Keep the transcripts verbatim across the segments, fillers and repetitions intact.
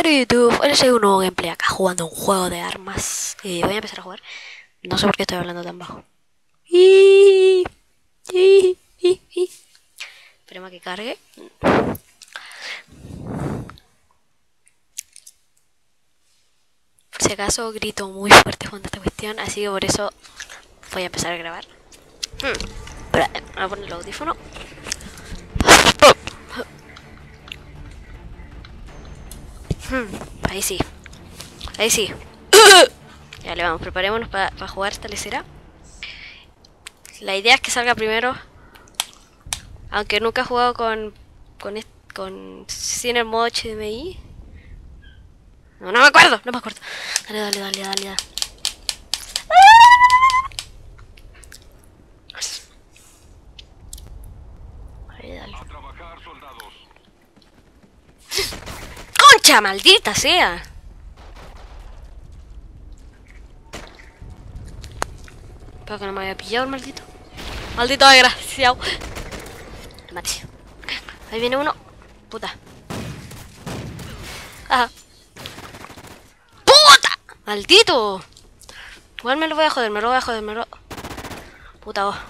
Hola YouTube, hoy soy un nuevo gameplay acá jugando un juego de armas. Y voy a empezar a jugar. No sé por qué estoy hablando tan bajo. Y... y... y... y... Esperemos a que cargue. Por si acaso grito muy fuerte jugando esta cuestión, así que por eso voy a empezar a grabar. Hmm. Espera, voy a poner el audífono. Hmm. Ahí sí. Ahí sí. Ya le vamos, preparémonos para pa jugar esta lecera. La idea es que salga primero. Aunque nunca he jugado con. con. con. sin el modo H D M I. No, no me acuerdo, no me acuerdo. Dale, dale, dale, dale, dale. Dale, dale. A trabajar, soldados. ¡Concha, maldita sea! Espero que no me haya pillado el maldito. Maldito desgraciado. Mate. Ahí viene uno. Puta. Ajá. ¡Puta! ¡Maldito! Igual me lo voy a joder, me lo voy a joder, me lo... Puta vos.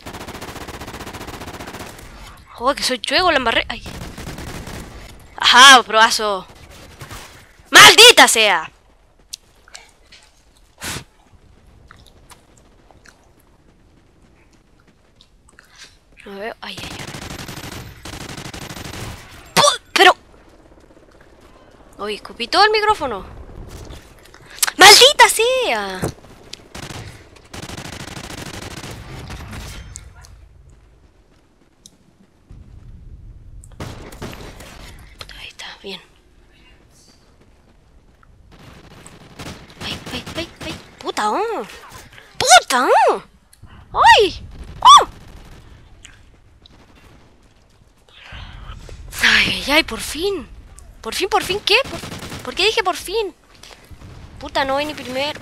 Joder, que soy chuego, la embarré. Ay. Ajá, probazo. ¡Maldita sea! No veo. Ay, ay, ay. Pero. Uy, escupí todo el micrófono. ¡Maldita sea! Ahí está, bien. Ay, ay, ay, ay. Puta, oh. Puta, oh. Ay. Oh. Ay, ay, ay, por fin. Por fin, por fin, ¿qué? ¿Por, ¿por qué dije por fin? Puta, no voy ni primero.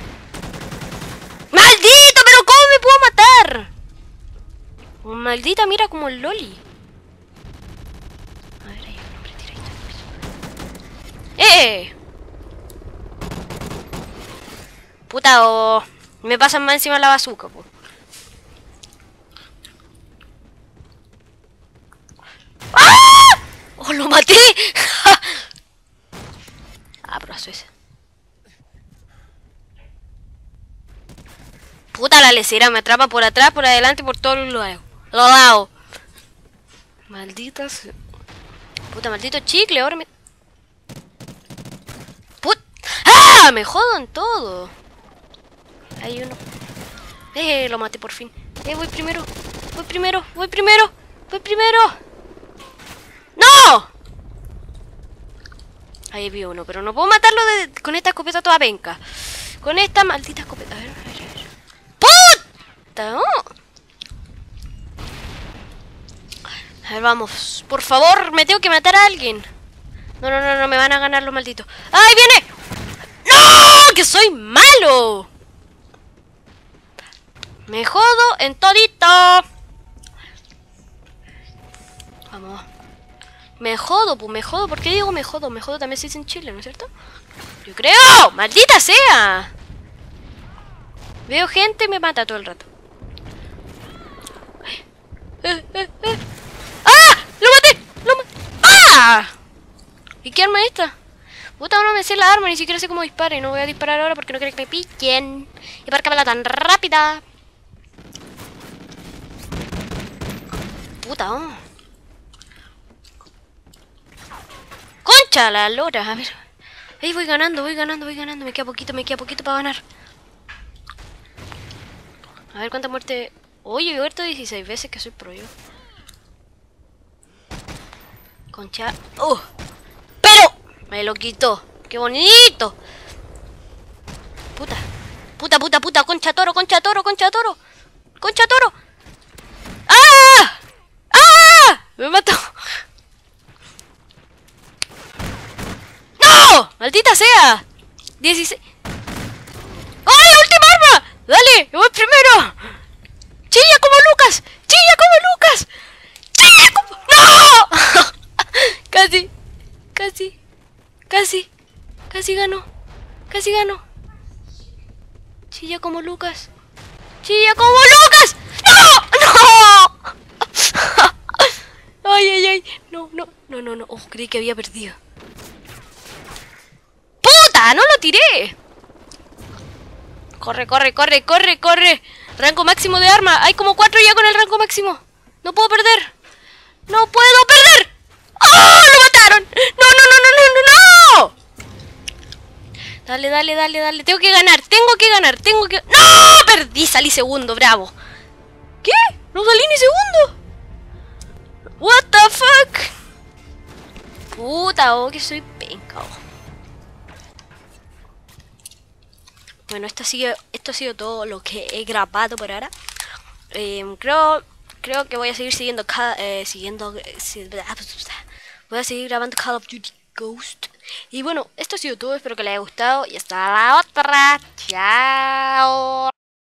¡Maldito! ¿Pero cómo me puedo matar? Oh, maldita, mira como el loli. A ver, hay un hombre tiradito. ¡Eh! Puta, o... Oh, me pasan más encima la bazooka, po. ¡Ah! ¡Oh, lo maté! Ah, pero eso es. Puta, la lecera me atrapa por atrás, por adelante, por todos los lados. Los lados. Malditas. Puta, maldito chicle, ahora me... Put... ¡Ah! Me jodo en todo. Hay uno. Eh, lo maté por fin. Eh, voy primero. Voy primero, voy primero. Voy primero. ¡No! Ahí vi uno, pero no puedo matarlo de, con esta escopeta toda penca. Con esta maldita escopeta. A ver, a ver, a ver. ¡Puta! Oh. A ver, vamos. Por favor, me tengo que matar a alguien. No, no, no, no, me van a ganar los malditos. ¡Ay, viene! ¡No! ¡Que soy malo! Me jodo en todito. Vamos. Me jodo, pues me jodo. ¿Por qué digo me jodo? Me jodo también se dice en Chile, ¿no es cierto? Yo creo. ¡Maldita sea! Veo gente y me mata todo el rato. Eh, eh, eh. ¡Ah! ¡Lo maté! ¡Lo maté! ¡Ah! ¿Y qué arma es esta? Puta, no me sé la arma, ni siquiera sé cómo dispara. Y no voy a disparar ahora porque no quiero que me piquen. Y para acabarla tan rápida. Puta, oh. ¡Concha la lora! A ver. Ahí voy ganando, voy ganando, voy ganando. Me queda poquito, me queda poquito para ganar. A ver cuánta muerte. Oye, he muerto dieciséis veces, que soy pro yo. Concha. ¡Oh! ¡Pero! Me lo quitó. ¡Qué bonito! Puta. Puta, puta, puta. Concha toro, concha toro, concha toro. Concha toro. ¡Ah! ¡Ah! Me mató. ¡No! ¡Maldita sea! dieciséis. ¡Ay, última arma! ¡Dale! ¡Yo voy primero! ¡Chilla como Lucas! ¡Chilla como Lucas! ¡Chilla como... ¡No! Casi. Casi. Casi. Casi gano. Casi gano. Chilla como Lucas. Chilla como Lucas. ¡No! ¡No! Ay, ay, ay. No, no, no, no, no. Oh, creí que había perdido. ¡Puta! ¡No lo tiré! Corre, corre, corre, corre, corre. Rango máximo de arma. Hay como cuatro ya con el rango máximo. No puedo perder. No puedo perder. ¡Oh! ¡Lo mataron! ¡No, no, no, no, no, no! ¡No! Dale, dale, dale, dale. Tengo que ganar, tengo que ganar, tengo que... ¡No! Perdí, salí segundo, bravo. ¿Qué? No salí ni segundo. What the fuck? Puta, oh, que soy penca. Oh. Bueno, esto ha sido, esto ha sido todo lo que he grabado por ahora. Eh, creo, creo que voy a seguir siguiendo, eh, siguiendo, eh, voy a seguir grabando Call of Duty Ghost. Y bueno, esto ha sido todo. Espero que les haya gustado y hasta la otra. Chao.